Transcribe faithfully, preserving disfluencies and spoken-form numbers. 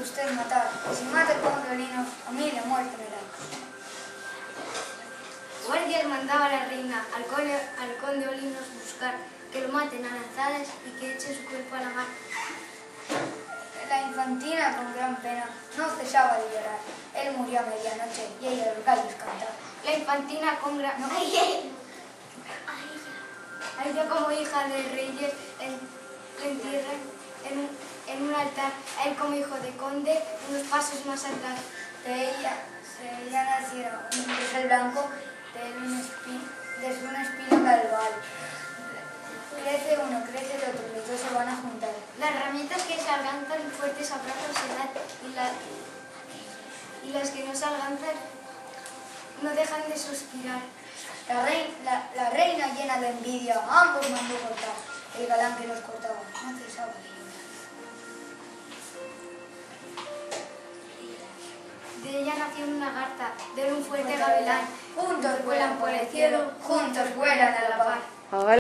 Usted matar, y si mata el conde Olinos, a mí la muerte me da. Guardias mandaba a la reina al conde, al conde Olinos buscar que lo maten a lanzadas y que echen su cuerpo a la mar. La infantina, con gran pena, no cesaba de llorar. Él murió a medianoche y ella los gallos cantaba. La infantina con gran... No. ¡Ay, ay! A ella como hija de reyes le entierran en un, en un altar. A él como hijo de conde, unos pasos más atrás. De ella, de ella nacieron un rosal blanco, de él un espino, desde una espina calval. Crece uno, crece el otro, los dos se van a juntar. Las ramitas que se alcanzan fuertes abrazos se dan y, la, y las que no se alcanzan no dejan de suspirar. La reina, la, la reina llena de envidia, a ambos mandó cortar. El galán que los cortaba no cesaba de llorar. De ella nació una garza, de él un fuerte gavilán. Juntos vuelan por el cielo, juntos vuelan a la par.